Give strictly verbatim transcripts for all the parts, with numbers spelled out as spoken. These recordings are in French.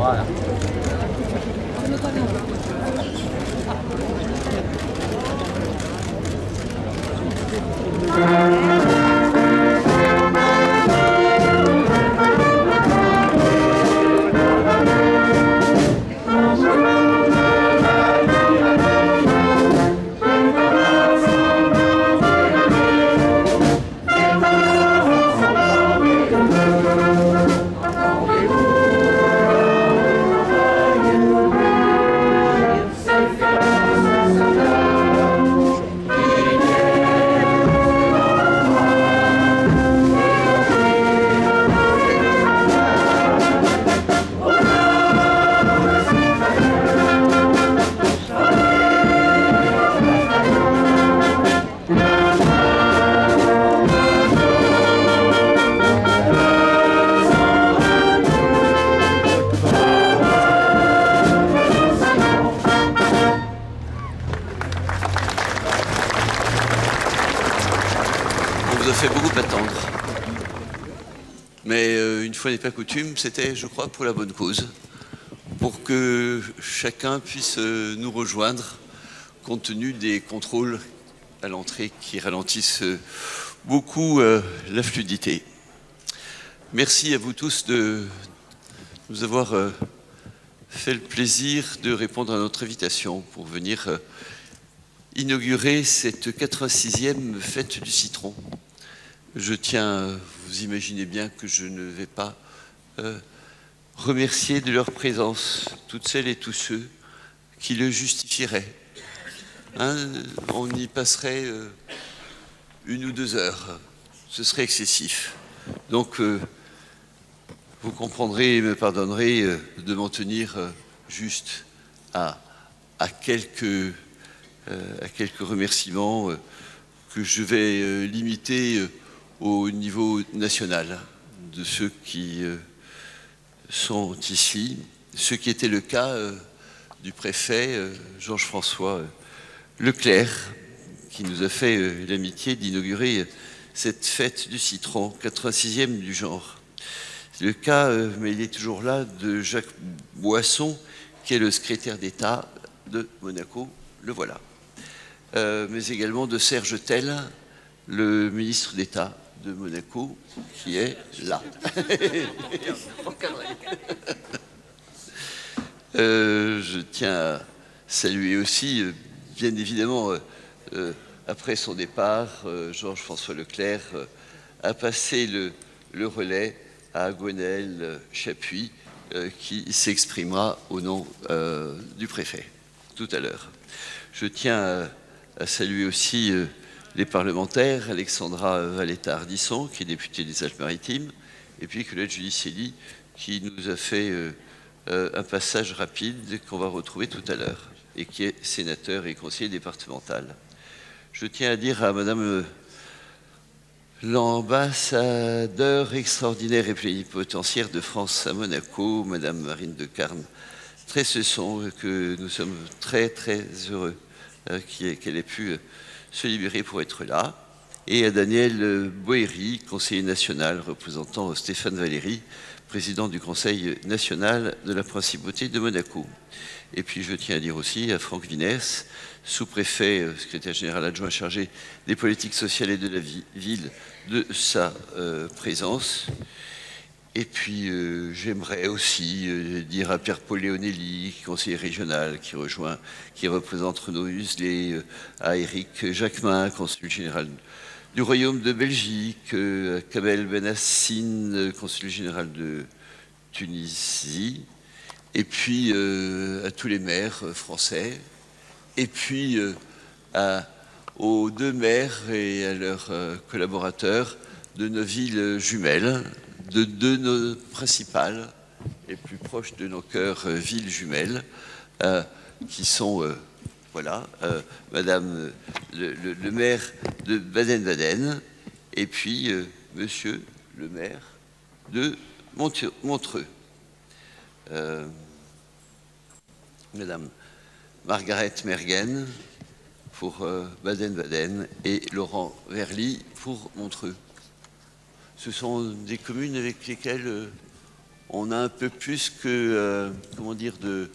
Voilà. N'est pas coutume, c'était, je crois, pour la bonne cause, pour que chacun puisse nous rejoindre, compte tenu des contrôles à l'entrée qui ralentissent beaucoup la fluidité. Merci à vous tous de nous avoir fait le plaisir de répondre à notre invitation pour venir inaugurer cette quatre-vingt-sixième fête du citron. Je tiens, vous imaginez bien que je ne vais pas euh, remercier de leur présence toutes celles et tous ceux qui le justifieraient. Hein, on y passerait euh, une ou deux heures, ce serait excessif. Donc, euh, vous comprendrez et me pardonnerez euh, de m'en tenir euh, juste à, à, quelques, euh, à quelques remerciements euh, que je vais euh, limiter euh, au niveau national de ceux qui euh, sont ici, ce qui était le cas euh, du préfet euh, Georges-François euh, Leclerc, qui nous a fait euh, l'amitié d'inaugurer euh, cette fête du citron, quatre-vingt-sixième du genre. C'est le cas, euh, mais il est toujours là, de Jacques Boisson, qui est le secrétaire d'État de Monaco, le voilà. Euh, mais également de Serge Tell, le ministre d'État de Monaco, qui est là. euh, je tiens à saluer aussi, euh, bien évidemment, euh, euh, après son départ, euh, Georges-François Leclerc euh, a passé le, le relais à Gwenaëlle Chapuis, euh, qui s'exprimera au nom euh, du préfet tout à l'heure. Je tiens à, à saluer aussi euh, les parlementaires, Alexandra Valletta-Ardisson, qui est députée des Alpes-Maritimes, et puis Colette Giudicelli, qui nous a fait euh, euh, un passage rapide qu'on va retrouver tout à l'heure, et qui est sénateur et conseiller départemental. Je tiens à dire à Madame euh, l'ambassadeur extraordinaire et plénipotentiaire de France à Monaco, Madame Marine de Carne, très ce sont que nous sommes très très heureux euh, qu'elle ait pu euh, se libérer pour être là, et à Daniel Boéry, conseiller national représentant Stéphane Valéry, président du Conseil national de la Principauté de Monaco. Et puis je tiens à dire aussi à Franck Vinès, sous-préfet, secrétaire général adjoint chargé des politiques sociales et de la ville, de sa euh, présence. Et puis euh, j'aimerais aussi euh, dire à Pierre-Paul Léonelli, conseiller régional, qui rejoint, qui représente Renaud Huselet, euh, à Éric Jacquemin, consul général du Royaume de Belgique, euh, à Kamel Benassine, consul général de Tunisie, et puis euh, à tous les maires euh, français, et puis euh, à, aux deux maires et à leurs euh, collaborateurs de nos villes jumelles, de deux nos principales et plus proches de nos cœurs euh, villes jumelles, euh, qui sont, euh, voilà, euh, Madame le, le, le maire de Baden-Baden, et puis euh, Monsieur le maire de Montreux. Euh, Madame Margaret Mergen pour euh, Baden-Baden et Laurent Verly pour Montreux. Ce sont des communes avec lesquelles euh, on a un peu plus que, euh, comment dire, de,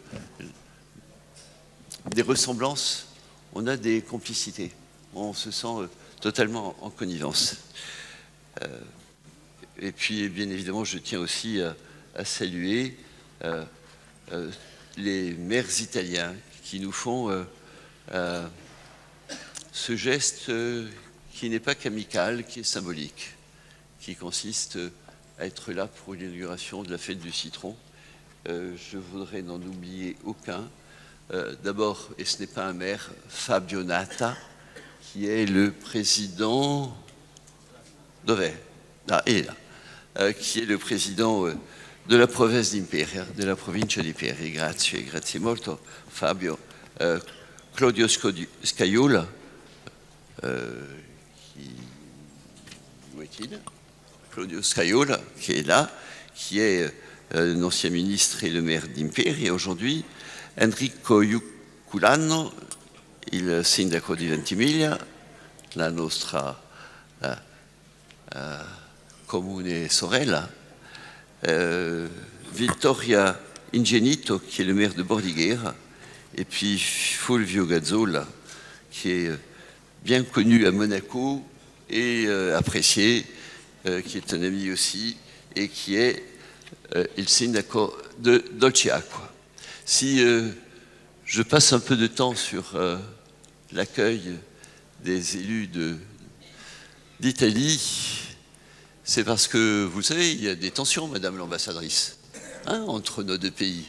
des ressemblances, on a des complicités. On se sent euh, totalement en connivence. Euh, et puis, bien évidemment, je tiens aussi à, à saluer euh, euh, les maires italiens qui nous font euh, euh, ce geste euh, qui n'est pas qu'amical, qui est symbolique, qui consiste à être là pour l'inauguration de la fête du citron. Euh, je voudrais n'en oublier aucun. Euh, D'abord, et ce n'est pas un maire, Fabio Natta, qui est le président Dov'è? Ah, il est là. Euh, qui est le président euh, de la province d'Imperia, de la provincia di Imperia. Grazie, grazie molto, Fabio. Euh, Claudio Scaiola, euh, qui... où est-il? Claudio Scaiola, qui est là, qui est euh, l'ancien ministre et le maire d'Imperia aujourd'hui. Enrico Iuculano, il sindaco di Ventimiglia, la nostra uh, uh, comune sorella. Euh, Vittoria Ingenito, qui est le maire de Bordighera, et puis Fulvio Gazzola, qui est bien connu à Monaco et euh, apprécié, euh, qui est un ami aussi, et qui est euh, il sindaco de Dolceacqua. Si euh, je passe un peu de temps sur euh, l'accueil des élus d'Italie, c'est parce que, vous savez, il y a des tensions, Madame l'ambassadrice, hein, entre nos deux pays.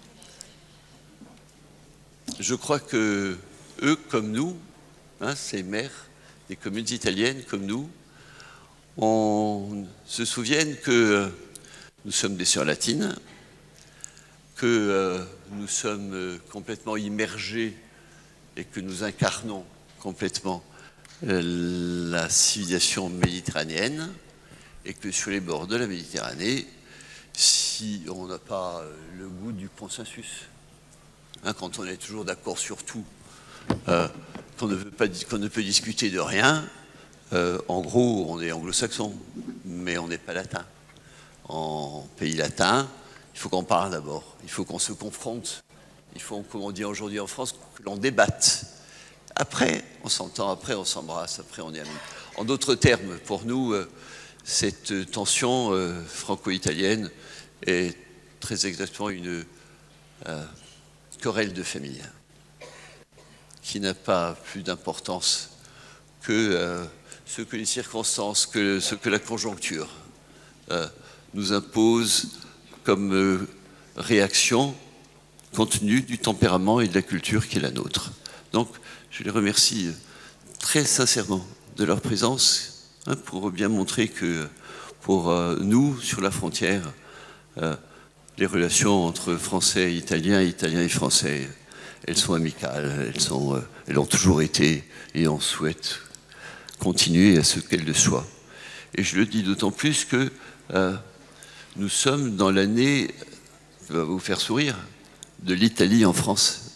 Je crois que eux, comme nous, hein, ces maires des communes italiennes comme nous, on se souviennent que nous sommes des sœurs latines, que euh, nous sommes euh, complètement immergés et que nous incarnons complètement euh, la civilisation méditerranéenne, et que sur les bords de la Méditerranée, si on n'a pas euh, le goût du consensus, hein, quand on est toujours d'accord sur tout, euh, qu'on ne, veut pas, qu'on ne peut discuter de rien, euh, en gros, on est anglo-saxon, mais on n'est pas latin. En pays latin, il faut qu'on parle d'abord, il faut qu'on se confronte, il faut, comme on dit aujourd'hui en France, que l'on débatte. Après, on s'entend, après on s'embrasse, après on est amis. En d'autres termes, pour nous, euh, cette tension euh, franco-italienne est très exactement une euh, querelle de famille qui n'a pas plus d'importance que euh, ce que les circonstances, que ce que la conjoncture euh, nous impose comme euh, réaction compte tenu du tempérament et de la culture qui est la nôtre. Donc, je les remercie très sincèrement de leur présence, hein, pour bien montrer que pour euh, nous, sur la frontière, euh, les relations entre Français et Italiens, Italiens et Français, elles sont amicales, elles, sont, euh, elles ont toujours été, et on souhaite continuer à ce qu'elles le soient. Et je le dis d'autant plus que euh, nous sommes dans l'année qui va vous faire sourire, de l'Italie en France,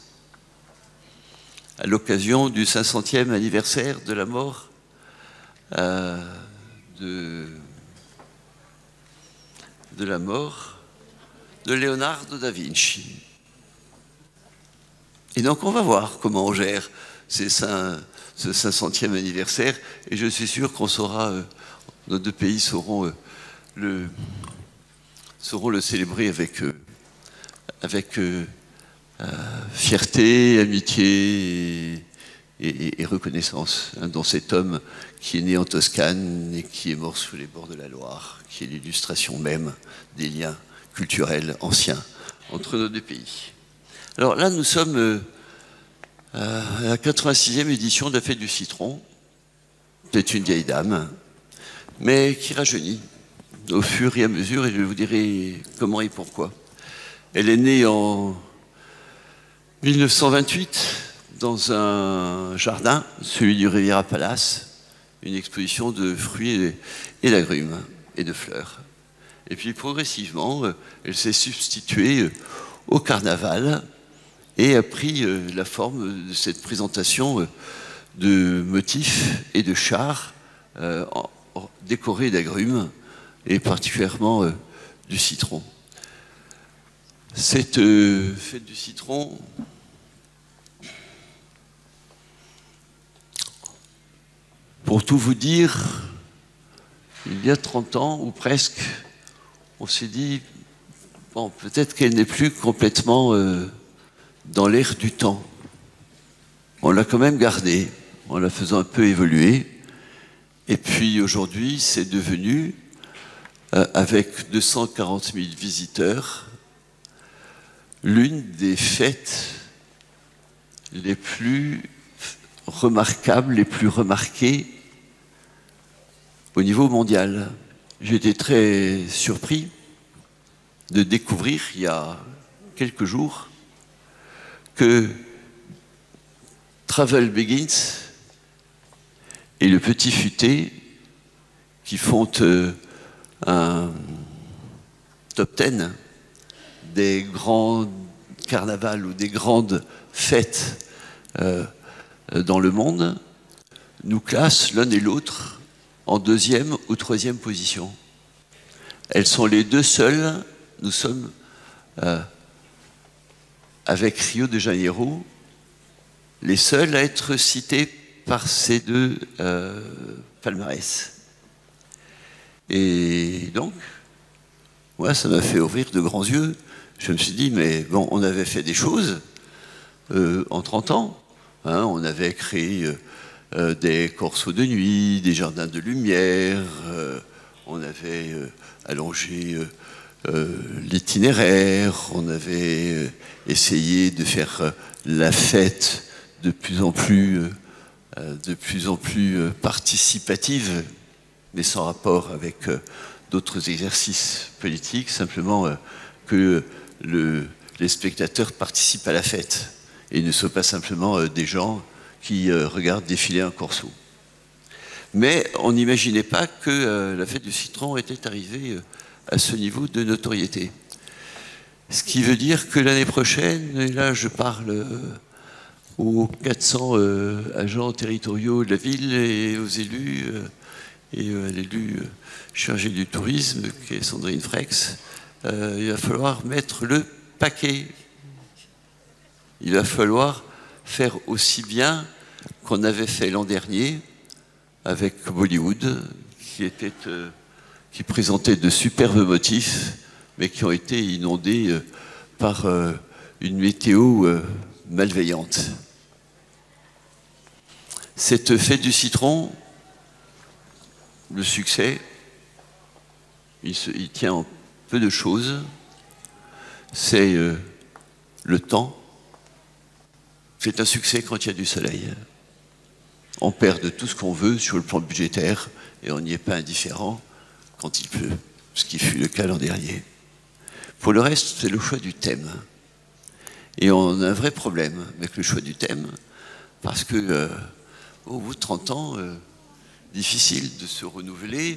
à l'occasion du cinq centième anniversaire de la mort euh, de, de la mort de Leonardo da Vinci. Et donc on va voir comment on gère ces cinq, ce cinq centième anniversaire, et je suis sûr qu'on saura, euh, nos deux pays sauront, euh, le, sauront le célébrer avec, euh, avec euh, euh, fierté, amitié et, et, et reconnaissance, hein, dans cet homme qui est né en Toscane et qui est mort sous les bords de la Loire, qui est l'illustration même des liens culturels anciens entre nos deux pays. Alors là, nous sommes euh, à la quatre-vingt-sixième édition de la Fête du Citron. C'est une vieille dame, mais qui rajeunit au fur et à mesure, et je vous dirai comment et pourquoi. Elle est née en mille neuf cent vingt-huit dans un jardin, celui du Riviera Palace, une exposition de fruits et d'agrumes et de fleurs. Et puis progressivement, elle s'est substituée au carnaval et a pris la forme de cette présentation de motifs et de chars décorés d'agrumes et particulièrement du citron. Cette euh, fête du citron, pour tout vous dire, il y a trente ans, ou presque, on s'est dit, bon, peut-être qu'elle n'est plus complètement euh, dans l'air du temps. On l'a quand même gardée, en la faisant un peu évoluer. Et puis aujourd'hui, c'est devenu, euh, avec deux cent quarante mille visiteurs, l'une des fêtes les plus remarquables, les plus remarquées au niveau mondial. J'ai été très surpris de découvrir, il y a quelques jours, que Travel Begins et le Petit Futé, qui font euh, un top dix des grands carnavals ou des grandes fêtes euh, dans le monde, nous classent l'un et l'autre en deuxième ou troisième position. Elles sont les deux seules, nous sommes euh, avec Rio de Janeiro, les seuls à être cités par ces deux euh, palmarès. Et donc, moi, ça m'a fait ouvrir de grands yeux. Je me suis dit, mais bon, on avait fait des choses euh, en trente ans. Hein, on avait créé euh, euh, des corsos de nuit, des jardins de lumière, euh, on avait euh, allongé euh, euh, l'itinéraire, on avait euh, essayé de faire euh, la fête de plus en plus, euh, de plus en plus euh, participative, mais sans rapport avec euh, d'autres exercices politiques, simplement euh, que le, les spectateurs participent à la fête et ne soient pas simplement euh, des gens qui euh, regardent défiler un corso. Mais on n'imaginait pas que euh, la fête du citron était arrivée euh, à ce niveau de notoriété. Ce qui veut dire que l'année prochaine, et là je parle euh, aux quatre cents euh, agents territoriaux de la ville et aux élus, euh, et à l'élu chargé du tourisme, qui est Sandrine Frex, euh, il va falloir mettre le paquet. Il va falloir faire aussi bien qu'on avait fait l'an dernier avec Bollywood, qui, était, euh, qui présentait de superbes motifs, mais qui ont été inondés euh, par euh, une météo euh, malveillante. Cette fête du citron, le succès, il, se, il tient en peu de choses. C'est euh, le temps. C'est un succès quand il y a du soleil. On perd de tout ce qu'on veut sur le plan budgétaire et on n'y est pas indifférent quand il pleut, ce qui fut le cas l'an dernier. Pour le reste, c'est le choix du thème. Et on a un vrai problème avec le choix du thème parce que euh, au bout de trente ans, euh, difficile de se renouveler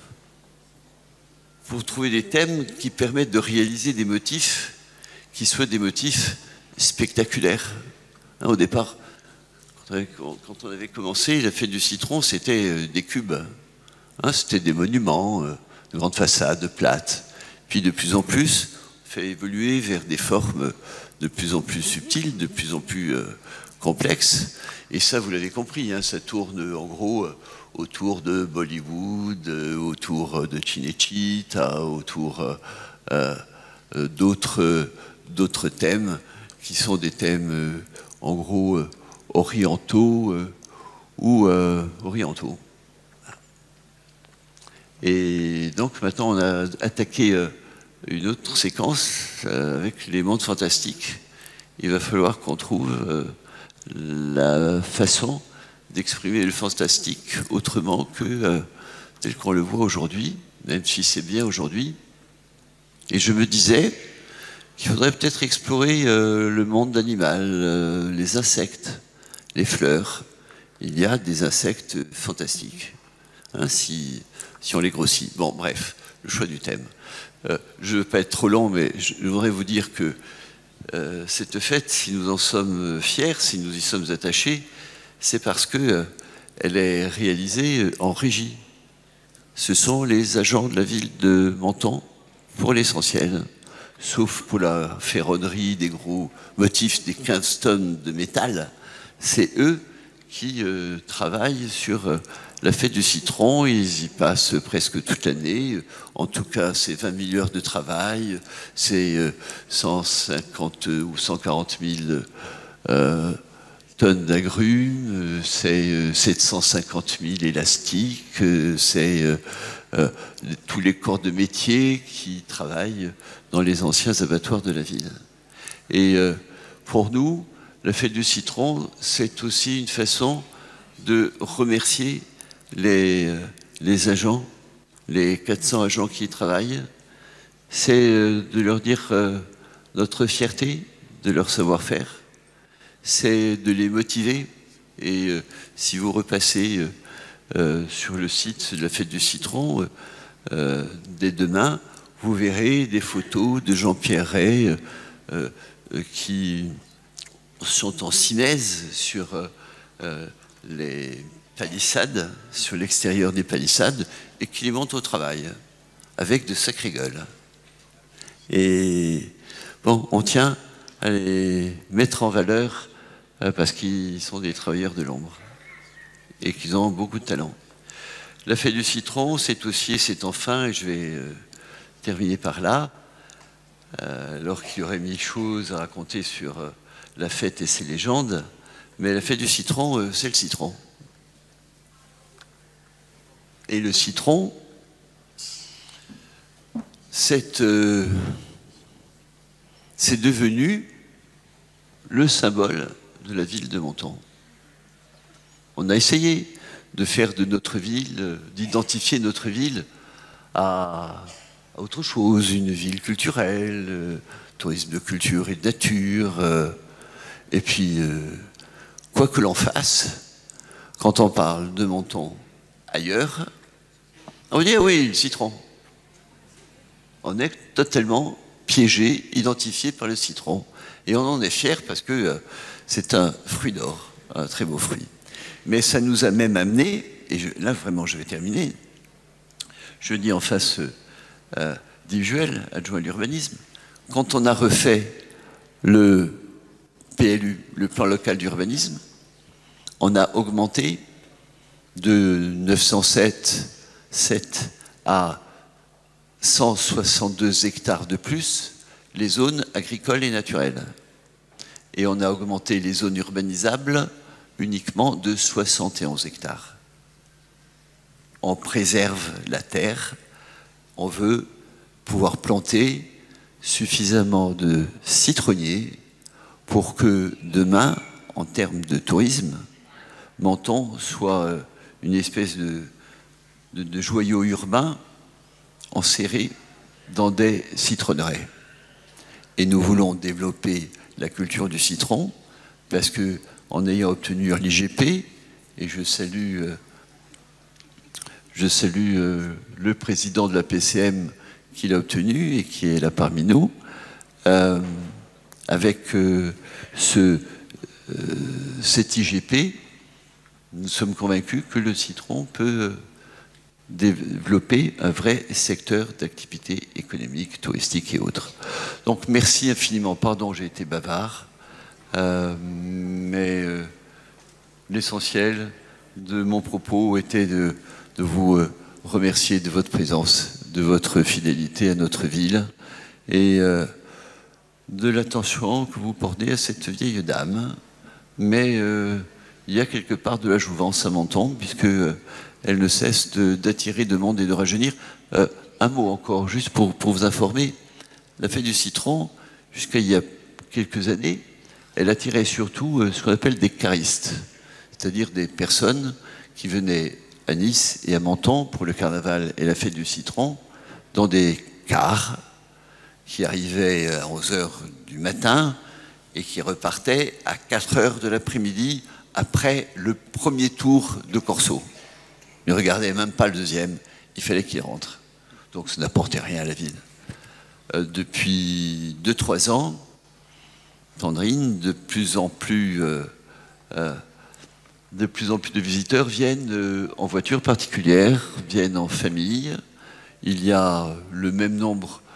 pour trouver des thèmes qui permettent de réaliser des motifs qui soient des motifs spectaculaires. Hein, au départ, quand on avait commencé, la fête du citron, c'était des cubes. Hein, c'était des monuments, euh, de grandes façades plates. Puis de plus en plus, on fait évoluer vers des formes de plus en plus subtiles, de plus en plus euh, complexes. Et ça, vous l'avez compris, hein, ça tourne en gros euh, autour de Bollywood, euh, autour de Cinecittà, autour euh, euh, d'autres euh, d'autres thèmes qui sont des thèmes, euh, en gros, euh, orientaux euh, ou euh, orientaux. Et donc maintenant, on a attaqué euh, une autre séquence euh, avec les mondes fantastiques. Il va falloir qu'on trouve euh, la façon d'exprimer le fantastique autrement que euh, tel qu'on le voit aujourd'hui, même si c'est bien aujourd'hui. Et je me disais qu'il faudrait peut-être explorer euh, le monde animal, euh, les insectes, les fleurs. Il y a des insectes fantastiques, hein, si, si on les grossit. Bon, bref, le choix du thème. Euh, je ne veux pas être trop long, mais je voudrais vous dire que euh, cette fête, si nous en sommes fiers, si nous y sommes attachés, c'est parce qu'elle euh, est réalisée en régie. Ce sont les agents de la ville de Menton, pour l'essentiel, sauf pour la ferronnerie, des gros motifs, des quinze tonnes de métal, c'est eux qui euh, travaillent sur euh, la fête du citron. Ils y passent presque toute l'année. En tout cas, c'est vingt mille heures de travail, c'est euh, cent cinquante ou cent quarante mille euh, tonnes d'agrumes, c'est euh, sept cent cinquante mille élastiques, euh, c'est euh, euh, tous les corps de métier qui travaillent dans les anciens abattoirs de la ville. Et euh, pour nous, la fête du citron, c'est aussi une façon de remercier les, euh, les agents, les quatre cents agents qui y travaillent. C'est euh, de leur dire euh, notre fierté de leur savoir-faire. C'est de les motiver. Et euh, si vous repassez euh, euh, sur le site de la fête du citron, euh, euh, dès demain, vous verrez des photos de Jean-Pierre Rey euh, euh, qui sont en simèse sur euh, euh, les palissades, sur l'extérieur des palissades, et qui les montent au travail, avec de sacrées gueules. Et bon, on tient à les mettre en valeur euh, parce qu'ils sont des travailleurs de l'ombre et qu'ils ont beaucoup de talent. La fête du citron, c'est aussi, et c'est enfin, et je vais euh, terminer par là, euh, alors qu'il y aurait mille choses à raconter sur euh, la fête et ses légendes, mais la fête du citron, euh, c'est le citron. Et le citron, c'est euh, c'est devenu le symbole de la ville de Menton. On a essayé de faire de notre ville, d'identifier notre ville à, à autre chose, une ville culturelle, euh, tourisme de culture et de nature. Euh, et puis, euh, quoi que l'on fasse, quand on parle de Menton ailleurs, on dit oui, le citron. On est totalement piégé, identifié par le citron. Et on en est fier parce que euh, c'est un fruit d'or, un très beau fruit. Mais ça nous a même amené, et je, là vraiment je vais terminer, je dis en face euh, d'Yves Juel, adjoint à l'urbanisme, quand on a refait le P L U, le plan local d'urbanisme, on a augmenté de neuf cent sept à cent soixante-deux hectares de plus les zones agricoles et naturelles. Et on a augmenté les zones urbanisables uniquement de soixante et onze hectares. On préserve la terre, on veut pouvoir planter suffisamment de citronniers pour que demain, en termes de tourisme, Menton soit une espèce de, de, de joyau urbain enserré dans des citronneries. Et nous voulons développer la culture du citron parce que, en ayant obtenu l'I G P, et je salue, euh, je salue euh, le président de la P C M qui l'a obtenu et qui est là parmi nous, euh, avec euh, ce, euh, cet I G P, nous sommes convaincus que le citron peut développer un vrai secteur d'activité économique, touristique et autres. Donc merci infiniment, pardon, j'ai été bavard, euh, mais euh, l'essentiel de mon propos était de, de vous euh, remercier de votre présence, de votre fidélité à notre ville et euh, de l'attention que vous portez à cette vieille dame. Mais euh, il y a quelque part de la jouvence à Menton, puisque euh, elle ne cesse d'attirer de, de monde et de rajeunir. Euh, un mot encore, juste pour, pour vous informer. La fête du citron, jusqu'à il y a quelques années, elle attirait surtout euh, ce qu'on appelle des caristes, c'est-à-dire des personnes qui venaient à Nice et à Menton pour le carnaval et la fête du citron, dans des cars qui arrivaient à onze heures du matin et qui repartaient à quatre heures de l'après-midi après le premier tour de Corso. Ne regardez même pas le deuxième, il fallait qu'il rentre. Donc ça n'apportait rien à la ville. Euh, depuis deux trois ans, Sandrine, de plus en plus, euh, euh, de plus en plus de visiteurs viennent euh, en voiture particulière, viennent en famille. Il y a le même nombre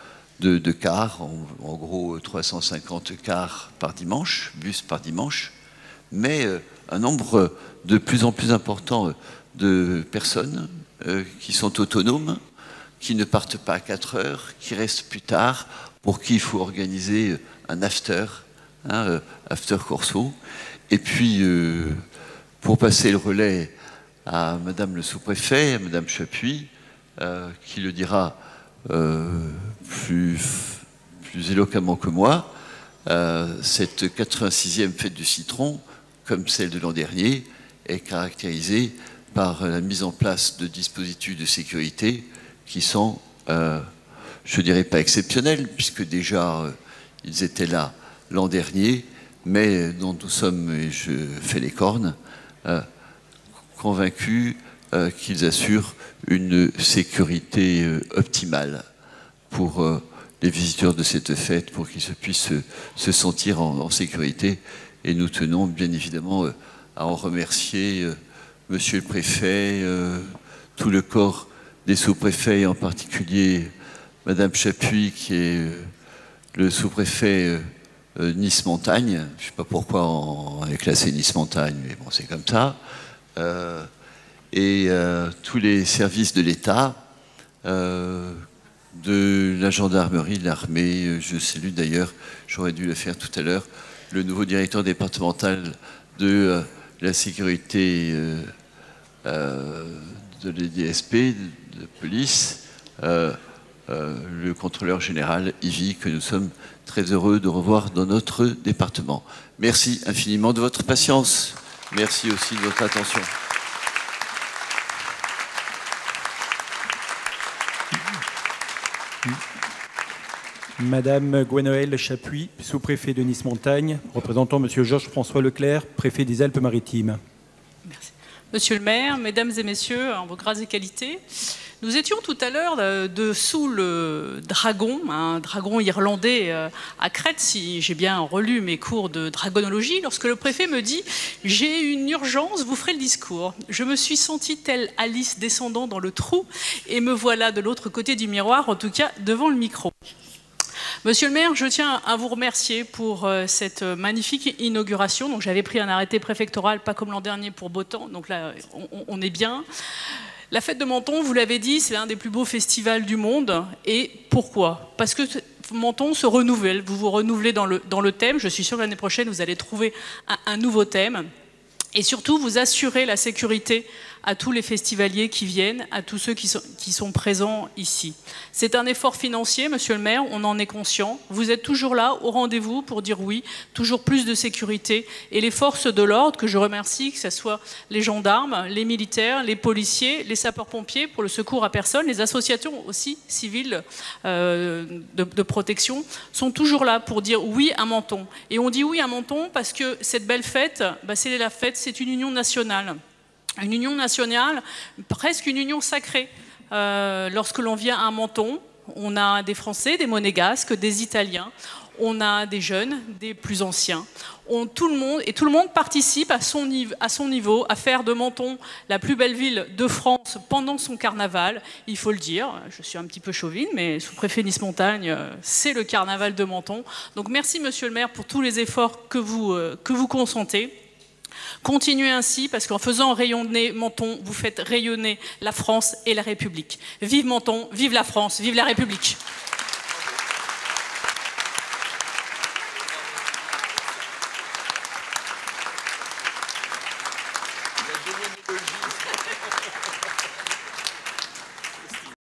de, de cars, en, en gros trois cent cinquante cars par dimanche, bus par dimanche, mais euh, un nombre de plus en plus important de personnes euh, qui sont autonomes, qui ne partent pas à quatre heures, qui restent plus tard, pour qui il faut organiser un after, hein, euh, after corso. Et puis, euh, pour passer le relais à Madame le sous-préfet, à Madame Chapuis, euh, qui le dira euh, plus, plus éloquemment que moi, euh, cette quatre-vingt-sixième fête du citron, comme celle de l'an dernier, est caractérisée par la mise en place de dispositifs de sécurité qui sont, euh, je ne dirais pas exceptionnels, puisque déjà euh, ils étaient là l'an dernier, mais dont nous sommes, et je fais les cornes, euh, convaincus euh, qu'ils assurent une sécurité euh, optimale pour euh, les visiteurs de cette fête, pour qu'ils se puissent se, se sentir en, en sécurité. Et nous tenons bien évidemment euh, à en remercier euh, Monsieur le Préfet, euh, tout le corps des sous-préfets, en particulier Madame Chapuis, qui est euh, le sous-préfet euh, Euh, Nice-Montagne, je ne sais pas pourquoi on est classé Nice-Montagne, mais bon, c'est comme ça, euh, et euh, tous les services de l'État, euh, de la gendarmerie, de l'armée, je salue d'ailleurs, j'aurais dû le faire tout à l'heure, le nouveau directeur départemental de euh, la sécurité euh, euh, de l'E D S P, de, de police, euh, euh, le contrôleur général Yvi, que nous sommes très heureux de revoir dans notre département. Merci infiniment de votre patience. Merci aussi de votre attention. Madame Gwenaëlle Chapuis, sous-préfet de Nice-Montagne, représentant Monsieur Georges-François Leclerc, préfet des Alpes-Maritimes. Merci. Monsieur le maire, mesdames et messieurs, en vos grâces et qualités, nous étions tout à l'heure de sous le dragon, un dragon irlandais à Crète, si j'ai bien relu mes cours de dragonologie, lorsque le préfet me dit « J'ai une urgence, vous ferez le discours ». Je me suis sentie telle Alice descendant dans le trou et me voilà de l'autre côté du miroir, en tout cas devant le micro. Monsieur le maire, je tiens à vous remercier pour cette magnifique inauguration. Donc j'avais pris un arrêté préfectoral, pas comme l'an dernier pour beau temps, donc là on, on est bien. La fête de Menton, vous l'avez dit, c'est l'un des plus beaux festivals du monde. Et pourquoi? Parce que Menton se renouvelle. Vous vous renouvelez dans le, dans le thème. Je suis sûre que l'année prochaine, vous allez trouver un, un nouveau thème. Et surtout, vous assurez la sécurité à tous les festivaliers qui viennent, à tous ceux qui sont, qui sont présents ici. C'est un effort financier, monsieur le maire, on en est conscient. Vous êtes toujours là, au rendez-vous, pour dire oui, toujours plus de sécurité. Et les forces de l'ordre, que je remercie, que ce soit les gendarmes, les militaires, les policiers, les sapeurs-pompiers pour le secours à personne, les associations aussi civiles euh, de, de protection, sont toujours là pour dire oui à Menton. Et on dit oui à Menton parce que cette belle fête, bah, c'est la fête, c'est une union nationale. Une union nationale, presque une union sacrée. Euh, lorsque l'on vient à Menton, on a des Français, des Monégasques, des Italiens, on a des jeunes, des plus anciens. On, tout le monde, et tout le monde participe à son, à son niveau à faire de Menton la plus belle ville de France pendant son carnaval. Il faut le dire, je suis un petit peu chauvine, mais sous-préfet Nice-Montagne, c'est le carnaval de Menton. Donc merci monsieur le maire pour tous les efforts que vous, euh, que vous consentez. Continuez ainsi, parce qu'en faisant rayonner Menton, vous faites rayonner la France et la République. Vive Menton, vive la France, vive la République.